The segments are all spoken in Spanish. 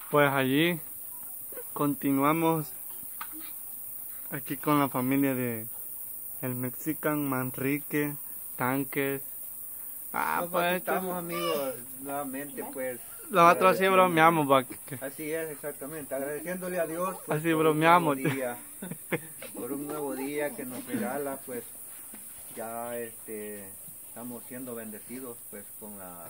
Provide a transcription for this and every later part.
Pues allí continuamos aquí con la familia de el Mexican Manrique, Tanques. Pues estamos amigos nuevamente, pues. Nosotros así bromeamos, va. Así es, exactamente. Agradeciéndole a Dios pues, Así bromeamos. Por un nuevo día que nos regala, pues ya estamos siendo bendecidos pues con la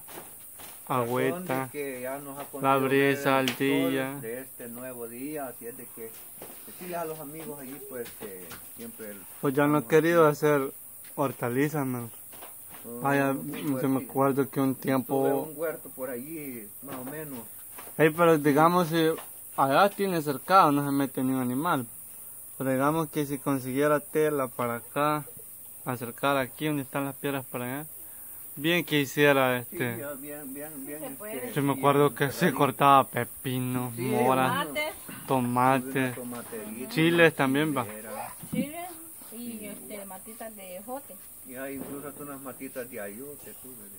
agüita, que ya nos ha la brisa al día de este nuevo día, así es de que decirles a los amigos allí pues que siempre pues ya no he querido hacer hortalizas, man. Vaya, pues, se me acuerdo que un tiempo tuve un huerto por allí más o menos. Pero digamos si allá tiene cercado no se mete ni un animal, pero digamos que si consiguiera tela para acá, acercar aquí donde están las piedras para allá, bien que hiciera Sí, bien, yo me acuerdo que se cortaba pepino, sí, mora, tomate, chiles también va. Chiles y matitas de jote. Y hay incluso unas matitas de ayote.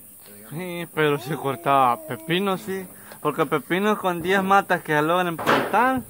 Sí, pero se cortaba pepino, sí, porque pepino con 10 matas que se logran plantar.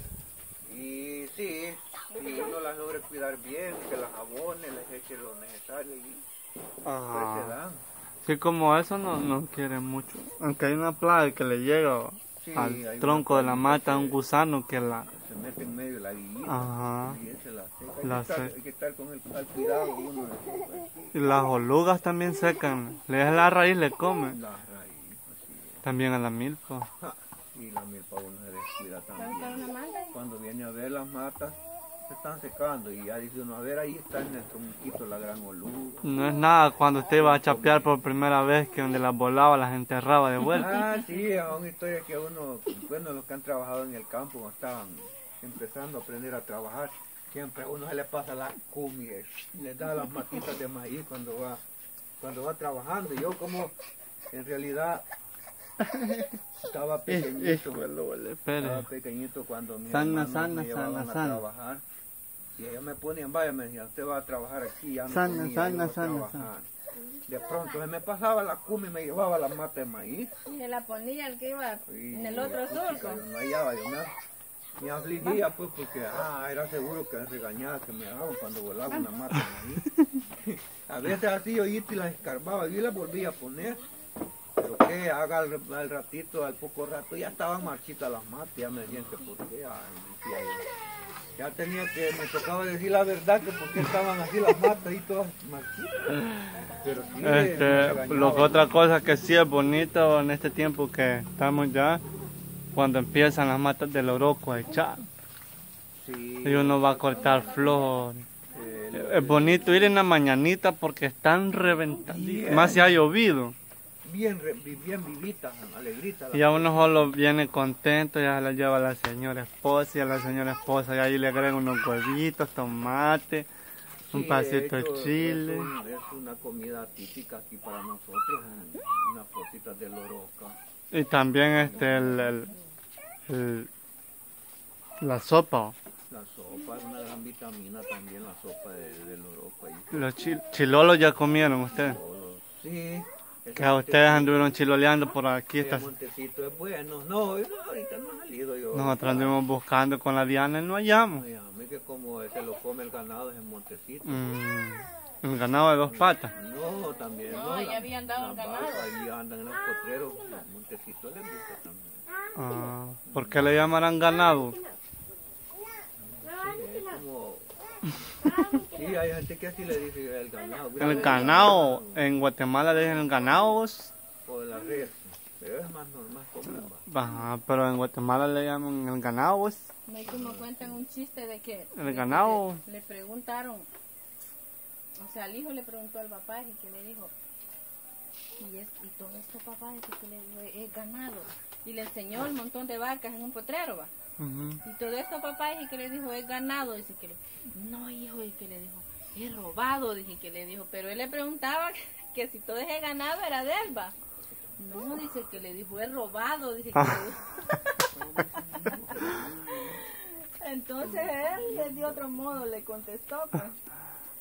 Y sí, si uno las logra cuidar bien, que las abone, les eche lo necesario y pues se dan. Sí, como eso no quiere mucho. Aunque hay una plaga que le llega al tronco de la mata, un gusano que la... Se mete en medio de la guillita. Ajá. Y ese la seca. Hay que estar con el cuidado uno de eso, pues. Y las orugas también secan. Le das la raíz, le comen. La raíz, así es. También a la milpa. Y la milpa uno se descuida también. Cuando viene a ver las matas, se están secando y ya dice uno, a ver, ahí está en el tronquito la gran oruga. No es nada cuando usted iba a chapear por primera vez que donde las volaba las enterraba de vuelta. Sí, es una historia que uno, bueno, los que han trabajado en el campo, cuando estaban empezando a aprender a trabajar, siempre a uno se le pasa la cumia y les da las matitas de maíz cuando va trabajando. Yo como en realidad estaba pequeñito, cuando mi hermano me llevaban a trabajar. Y ellos me ponían, vaya, me decían, usted va a trabajar aquí, ya no trabajar. De pronto se me pasaba la cumia y me llevaba la mata de maíz. Y se la ponía el que iba en el otro surco. No hallaba, yo me afligía pues porque era seguro que regañaba que me daban cuando volaba una mata de maíz. A veces así yo iba y las escarbaba y la volvía a poner. Pero que haga al ratito, al poco rato, ya estaban marchitas las matas, ya me decían que por qué, decía yo. Ya me tocaba decir la verdad que por qué estaban así las matas y todas marchitas. Pero sí, otra cosa que sí es bonito en este tiempo que estamos ya, cuando empiezan las matas del oroco a echar. Sí, y uno va a cortar flores. Es bonito ir en la mañanita porque están reventadas. Más si ha llovido. Bien vivitas, alegritas. Y a uno solo viene contento, ya se la lleva a la señora esposa y a la señora esposa y ahí le agregan unos huevitos, tomate, un pasito de chile. Es una comida típica aquí para nosotros, unas cositas de loroca. Y también la sopa. La sopa es una gran vitamina también, la sopa de loroca. Los chilolos ya comieron ustedes. Sí. Que a ustedes anduvieron chiloleando por aquí. El montecito es bueno. No, ahorita no ha salido yo. Nosotros anduvimos buscando con la Diana y no hallamos. Que como se lo come el ganado es el montecito. ¿El ganado de 2 patas? No, también. No, ya habían dado el ganado. Ahí andan en los potreros, el montecito les gusta también. ¿Por qué le llamarán ganado? Sí, hay gente que así le dice el ganado. El ganado, en Guatemala le dicen el ganado. O la res, pero es más normal común. Pero en Guatemala le llaman el ganado. Me como cuentan un chiste de que el ganado. Le preguntaron, o sea, el hijo le preguntó al papá y que le dijo, y todo esto papá, y que le dijo, es ganado. Y le enseñó el montón de vacas en un potrero, va. Y todo esto papá dije que le dijo es ganado, dice que no hijo, y que le dijo es robado, dije que le dijo, pero él le preguntaba que si todo ese ganado era de él, va. No, dice que le dijo es robado, dice que le dijo. Entonces él de otro modo le contestó pues.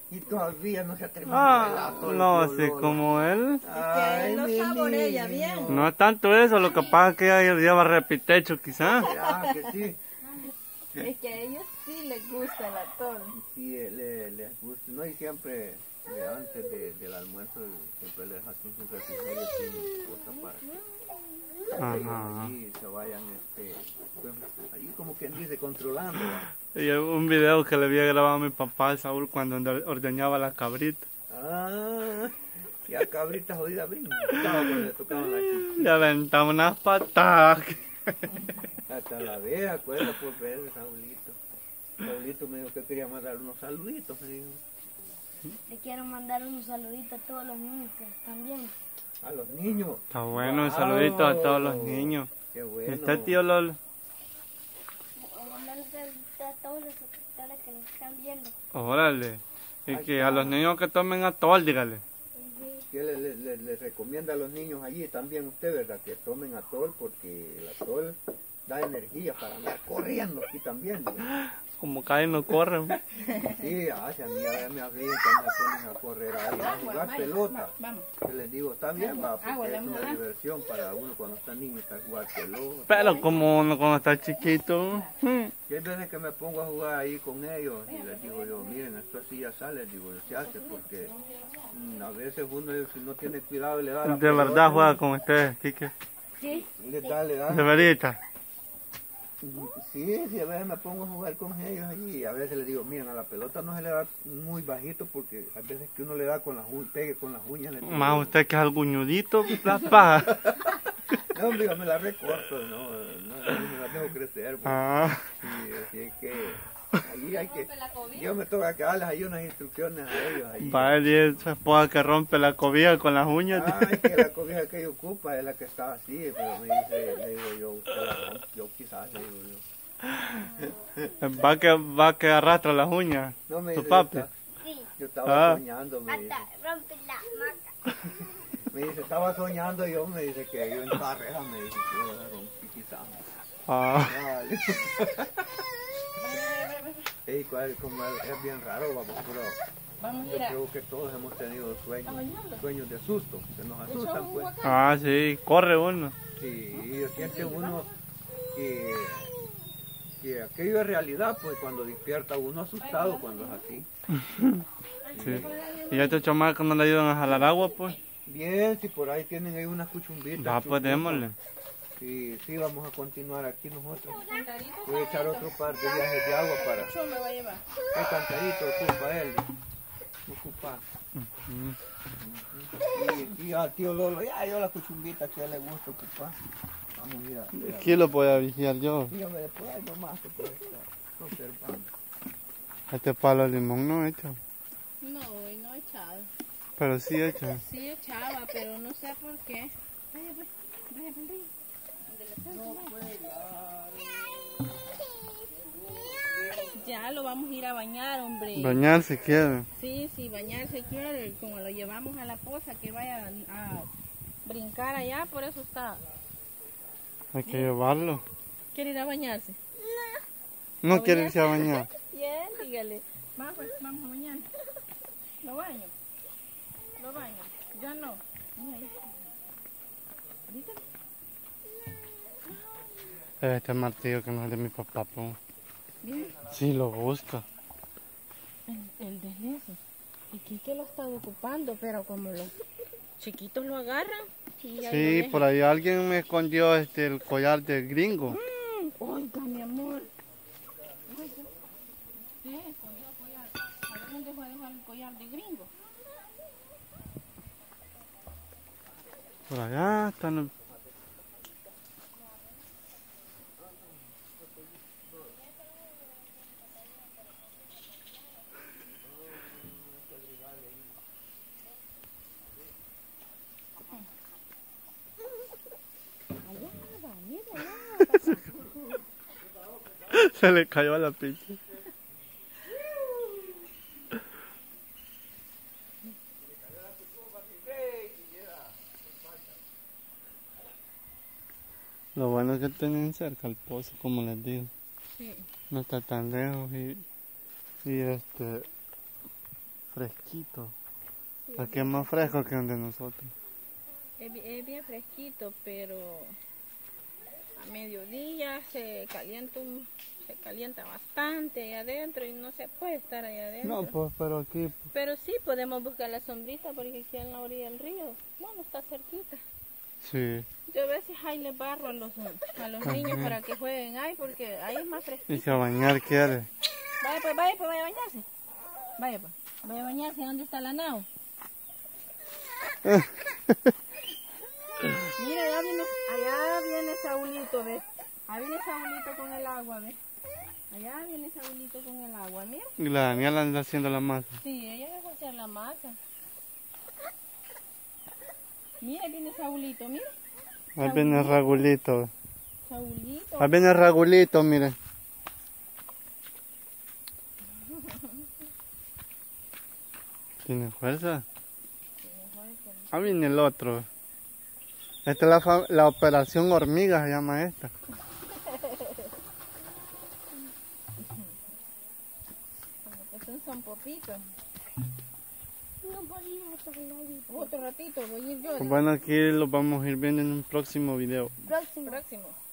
Y todavía no se atreve Ah, a todo el no, tío así Lolo. como él. Que él lo mi saborea niño. bien. No es tanto eso, lo que pasa es que ella lleva repitecho quizás. Ah, que sí. Es que a ellos sí les gusta el atol. Sí, les gusta. No, y siempre, antes del almuerzo, siempre les hacen un refrigerio sin cosa para que ellos Ajá. allí se vayan, pues, allí como quien dice, controlando. ¿Va? Y un video que le había grabado a mi papá, Saúl, cuando ordeñaba la cabrita. Ah, ya cabrita jodida brincaba cuando le tocaban la chicha. Le aventaba unas patadas. Hasta la vez, acuerdo por ver Saulito. Saulito me dijo que quería mandar unos saluditos, me dijo. Le quiero mandar un saludito a todos los niños que están viendo. A los niños. Está bueno, un Wow. saludito a todos los niños. Qué bueno. ¿Está tío Lolo? Mandar un saludito a todos los suscriptores que nos están viendo. Órale. Y que a los niños que tomen atol, dígale. ¿Qué le recomienda a los niños allí también usted, verdad? Que tomen atol porque el atol da energía para andar corriendo aquí también. ¿Verdad? Como caen no corren. Sí, si a mí ya me afligen cuando me ponen a correr ahí, a jugar pelota. Vamos. Yo les digo, está bien, va, porque Agua, es vamos a una dar. diversión para uno cuando está niño, está a jugar pelota. Pero como uno cuando está chiquito. Y hay veces que me pongo a jugar ahí con ellos y les digo yo, miren, esto así ya sale, digo, se hace porque a veces uno si no tiene cuidado le da la De verdad pelota, juega con ustedes, Kike. le da. De verita. Sí, a veces me pongo a jugar con ellos allí y a veces les digo, miren, a la pelota no se le da muy bajito porque a veces que uno le da con las uñas, pegue con las uñas. Le digo, Más usted que es alguñudito, la paja. no, hombre, yo me la recorto, no me la dejo crecer. Pues. Ah, Sí, así es que allí hay que, yo me toca que darles ahí unas instrucciones a ellos. Allí. para él y es su esposa que rompe la cobija con las uñas. Es que la cobija que ella ocupa es la que está así, pero me dice, le digo yo, usted la rompe, yo quizás, le digo yo. Va que arrastra las uñas. No me ¿Tu dice, papi? yo estaba Ah. soñando, me dice. Hasta rompe la maca. Me dice, estaba soñando yo, me dice que yo en carrera, me dice que yo la rompí quizás. Ah, Vale. Ey, como es bien raro, vamos, pero Vamos a yo ir a... creo que todos hemos tenido sueños de susto, que nos asustan, pues. ah, sí, corre uno. Sí, siente uno que aquello es realidad, pues cuando despierta uno asustado cuando es así. Sí. Y a estos chamacos no le ayudan a jalar agua, pues. Bien, si por ahí tienen ahí unas cuchumbitas. Va, pues démosle. Sí, vamos a continuar aquí nosotros. Voy a echar otro par de viajes de agua para... Yo me voy a llevar. ¿Qué cantarito ocupa él? Ocupa. Y al tío Lolo, ya yo la cuchumbita que a él le gusta ocupar. Vamos a ir a... Aquí lo voy a vigilar yo. Dígame después, hay nomás que puede estar observando. Este palo de limón no hecho. No, hoy no he echado. Pero sí hecho. Sí echaba, pero no sé por qué. Vaya, pues, vaya, pues, vaya. Ya lo vamos a ir a bañar, hombre. Bañar si quiere. Sí, bañarse quiere, como lo llevamos a la poza que vaya a brincar allá, por eso está. Hay que llevarlo. ¿Quiere ir a bañarse? No quiere irse a bañar. Bien, dígale. Vamos, pues, vamos a bañar. Lo baño. Lo baño. Ya no. Mira, ahí. Ahorita. Este martillo que no es de mi papá, pues. Mira, Sí, lo busca. el deslizo. Y Quique lo está ocupando, pero como los chiquitos lo agarran. Y ahí Sí, lo por ahí alguien me escondió el collar de gringo. dejan. Oiga, mi amor. Oiga. Sí, escondió el collar. ¿A ver dónde fue a dejar el collar de gringo? Por allá están los... Allá va, mira, allá. Se le cayó a la pinche. Lo bueno es que tienen cerca el pozo, como les digo. Sí. No está tan lejos y fresquito. Sí, Aquí es más fresco que el de nosotros. es bien fresquito, pero a mediodía se calienta bastante ahí adentro y no se puede estar ahí adentro. No, pues, pero aquí... Pero sí podemos buscar la sombrita porque aquí en la orilla del río, bueno, está cerquita. Sí. Yo a veces ahí les barro a los niños para que jueguen ahí porque ahí es más fresquito. Y que a bañar quiere. Vaya a bañarse. Vaya a bañarse. ¿Dónde está la nao? Mira, allá viene Saulito, ¿ves? Ahí viene Saulito con el agua, ¿ves? Allá viene Saulito con el agua, mira. Y la Daniela anda haciendo la masa. Sí, ella dejó hacer la masa. Mira, viene Saulito, mira. Ahí viene Ragulito. Saulito. Ahí viene Ragulito, miren. ¿Tiene fuerza? Ahí viene el otro. Esta es la operación hormiga, se llama esta. Son popitos. No podía Otro ratito voy a ir yo. Bueno, aquí los vamos a ir viendo en un próximo video. Próximo. Próximo.